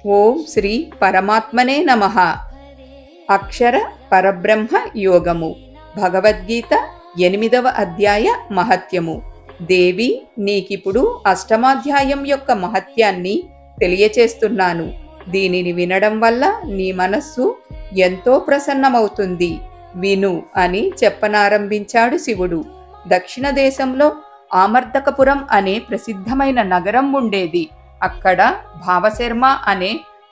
ఓం శ్రీ పరమాత్మనే నమః. అక్షర పరబ్రహ్మ యోగము. భగవద్గీత 8వ అధ్యాయ మహత్యము. దేవి, నీకిప్పుడు అష్టమాధ్యాయం యొక్క మహత్యాన్ని తెలియచేస్తున్నాను. దీనిని వినడం వల్ల నీ మనస్సు ఎంతో ప్రసన్నమవుతుంది. విను అని చెప్పనారంభించాడు శివుడు. దక్షిణ దేశంలో ఆమర్దకపురం అనే ప్రసిద్ధమైన నగరం ఉండేది. అక్కడ భావశర్మ అనే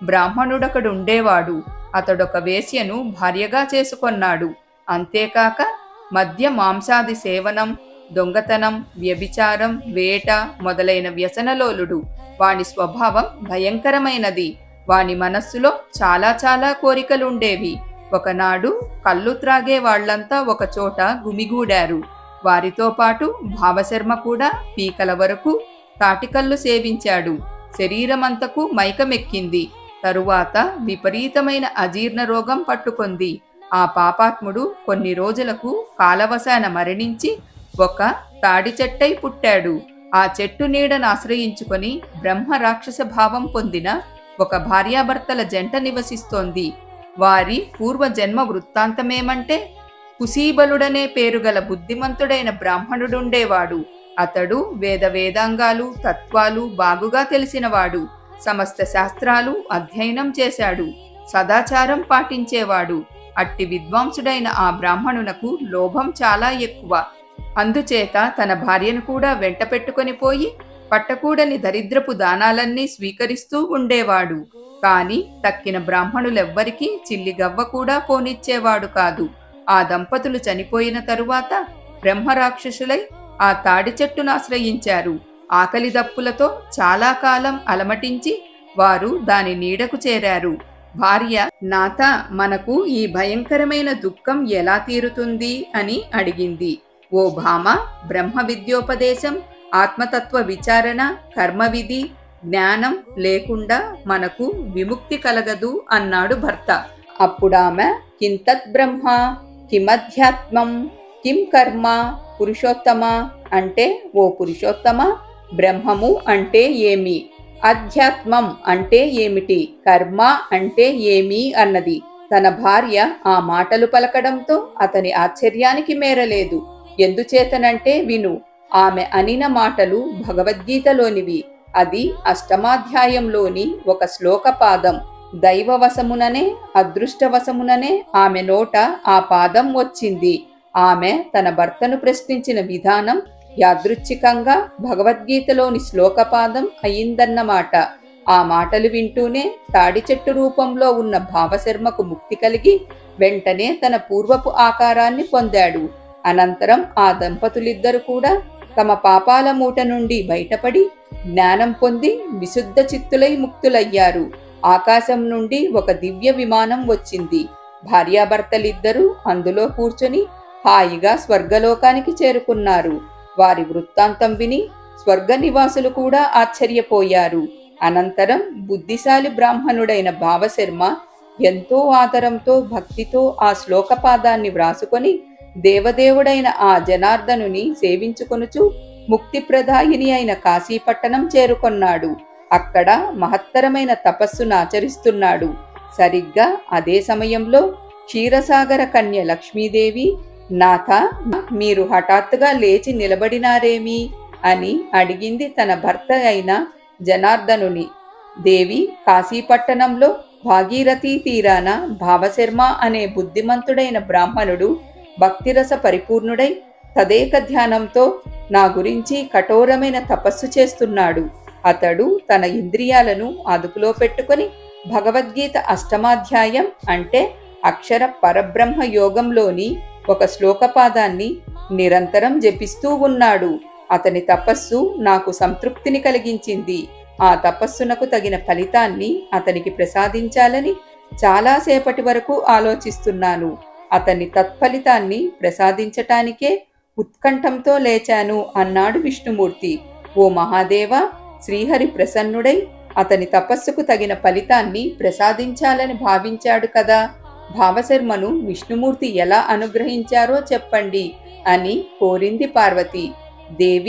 బ్రాహ్మణుడొకడుండేవాడు. అతడొక వేశ్యను భార్యగా చేసుకొన్నాడు. అంతేకాక మద్య మాంసాది సేవనం, దొంగతనం, వ్యభిచారం, వేట మొదలైన వ్యసనలోలుడు. వాని స్వభావం భయంకరమైనది. వాని మనస్సులో చాలా కోరికలుండేవి. ఒకనాడు కళ్ళు త్రాగే వాళ్లంతా ఒకచోట గుమిగూడారు. వారితో పాటు భావశర్మ కూడా పీకల వరకు తాటికల్లు సేవించాడు. శరీరమంతకు మైకమెక్కింది. తరువాత విపరీతమైన అజీర్ణ రోగం పట్టుకొంది. ఆ పాపాత్ముడు కొన్ని రోజులకు కాలవశాన మరణించి ఒక తాడి చెట్టై పుట్టాడు. ఆ చెట్టు నీడను ఆశ్రయించుకొని బ్రహ్మ రాక్షస భావం పొందిన ఒక భార్యాభర్తల జంట నివసిస్తోంది. వారి పూర్వజన్మ వృత్తాంతమేమంటే, కుశీబలుడనే పేరుగల బుద్ధిమంతుడైన బ్రాహ్మణుడుండేవాడు. అతడు వేదాంగాలు తత్వాలు బాగుగా తెలిసినవాడు. సమస్త శాస్త్రాలు అధ్యయనం చేశాడు. సదాచారం పాటించేవాడు. అట్టి విద్వాంసుడైన ఆ బ్రాహ్మణునకు లోభం చాలా ఎక్కువ. అందుచేత తన భార్యను కూడా వెంట పెట్టుకొని పోయి పట్టకూడని దరిద్రపు దానాలన్నీ స్వీకరిస్తూ ఉండేవాడు. కాని తక్కిన బ్రాహ్మణులెవ్వరికీ చిల్లిగవ్వ కూడా పోనిచ్చేవాడు కాదు. ఆ దంపతులు చనిపోయిన తరువాత బ్రహ్మరాక్షసులై ఆ తాడి చెట్టును ఆశ్రయించారు. ఆకలి దప్పులతో చాలా కాలం అలమటించి వారు దాని నీడకు చేరారు. భార్య, నాథ, మనకు ఈ భయంకరమైన దుఃఖం ఎలా తీరుతుంది అని అడిగింది. ఓ భామ, బ్రహ్మ విద్యోపదేశం, ఆత్మతత్వ విచారణ, కర్మవిధి, జ్ఞానం లేకుండా మనకు విముక్తి కలగదు అన్నాడు భర్త. అప్పుడామె, కింతత్ బ్రహ్మ, కిమధ్యాత్మం, కిం కర్మ పురుషోత్తమ అంటే, ఓ పురుషోత్తమ, బ్రహ్మము అంటే ఏమి, అధ్యాత్మం అంటే ఏమిటి, కర్మ అంటే ఏమి అన్నది. తన భార్య ఆ మాటలు పలకడంతో అతని ఆశ్చర్యానికి మేరలేదు. ఎందుచేతనంటే, విను, ఆమె అనిన మాటలు భగవద్గీతలోనివి. అది అష్టమాధ్యాయంలోని ఒక శ్లోకపాదం. దైవవశముననే అదృష్టవశముననే ఆమె నోట ఆ పాదం వచ్చింది. ఆమె తన భర్తను ప్రశ్నించిన విధానం యాదృచ్ఛికంగా భగవద్గీతలోని శ్లోకపాదం అయిందన్నమాట. ఆ మాటలు వింటూనే తాడి చెట్టు రూపంలో ఉన్న భావశర్మకు ముక్తి కలిగి వెంటనే తన పూర్వపు ఆకారాన్ని పొందాడు. అనంతరం ఆ దంపతులిద్దరూ కూడా తమ పాపాల మూట నుండి బయటపడి జ్ఞానం పొంది విశుద్ధ చిత్తులై ముక్తులయ్యారు. ఆకాశం నుండి ఒక దివ్య విమానం వచ్చింది. భార్యాభర్తలిద్దరూ అందులో కూర్చొని హాయిగా స్వర్గలోకానికి చేరుకున్నారు. వారి వృత్తాంతం విని స్వర్గ నివాసులు కూడా ఆశ్చర్యపోయారు. అనంతరం బుద్ధిశాలి బ్రాహ్మణుడైన భావశర్మ ఎంతో ఆదరంతో భక్తితో ఆ శ్లోకపాదాన్ని వ్రాసుకొని దేవదేవుడైన ఆ జనార్దనుని సేవించుకొనుచు ముక్తిప్రదాయిని అయిన కాశీపట్టణం చేరుకొన్నాడు. అక్కడ మహత్తరమైన తపస్సును ఆచరిస్తున్నాడు. సరిగ్గా అదే సమయంలో క్షీరసాగర కన్య లక్ష్మీదేవి, నాథ, మీరు హఠాత్తుగా లేచి నిలబడినారేమి అని అడిగింది తన భర్త అయిన జనార్దనుని. దేవి, కాశీపట్టణంలో భాగీరథీ తీరాన భావశర్మ అనే బుద్ధిమంతుడైన బ్రాహ్మణుడు భక్తిరస పరిపూర్ణుడై తదేక ధ్యానంతో నా గురించి కఠోరమైన తపస్సు చేస్తున్నాడు. అతడు తన ఇంద్రియాలను అదుపులో పెట్టుకొని భగవద్గీత అష్టమాధ్యాయం అంటే అక్షర పరబ్రహ్మ యోగంలోని ఒక శ్లోకపాదాన్ని నిరంతరం జపిస్తూ ఉన్నాడు. అతని తపస్సు నాకు సంతృప్తిని కలిగించింది. ఆ తపస్సునకు తగిన ఫలితాన్ని అతనికి ప్రసాదించాలని చాలాసేపటి వరకు ఆలోచిస్తున్నాను. అతని తత్ఫలితాన్ని ప్రసాదించటానికే ఉత్కంఠంతో లేచాను అన్నాడు విష్ణుమూర్తి. ఓ మహాదేవ, శ్రీహరి ప్రసన్నుడై అతని తపస్సుకు తగిన ఫలితాన్ని ప్రసాదించాలని భావించాడు కదా. భావశర్మను విష్ణుమూర్తి ఎలా అనుగ్రహించారో చెప్పండి అని కోరింది పార్వతి. దేవి,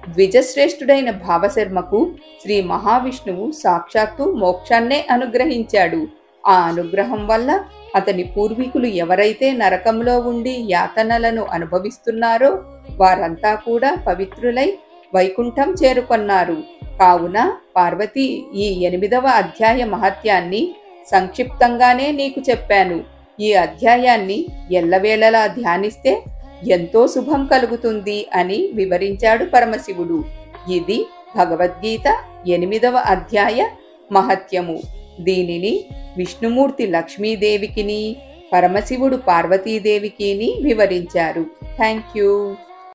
ద్విజశ్రేష్ఠుడైన భావశర్మకు శ్రీ మహావిష్ణువు సాక్షాత్తు మోక్షాన్నే అనుగ్రహించాడు. ఆ అనుగ్రహం వల్ల అతని పూర్వీకులు ఎవరైతే నరకంలో ఉండి యాతనలను అనుభవిస్తున్నారో వారంతా కూడా పవిత్రులై వైకుంఠం చేరుకొన్నారు. కావున పార్వతి, ఈ 8వ అధ్యాయ మహత్యాన్ని సంక్షిప్తంగానే నీకు చెప్పాను. ఈ అధ్యాయాన్ని ఎల్లవేళలా ధ్యానిస్తే ఎంతో శుభం కలుగుతుంది అని వివరించాడు పరమశివుడు. ఇది భగవద్గీత 8వ అధ్యాయ మహత్యము. దీనిని విష్ణుమూర్తి లక్ష్మీదేవికిని, పరమశివుడు పార్వతీదేవికిని వివరించారు. Thank you.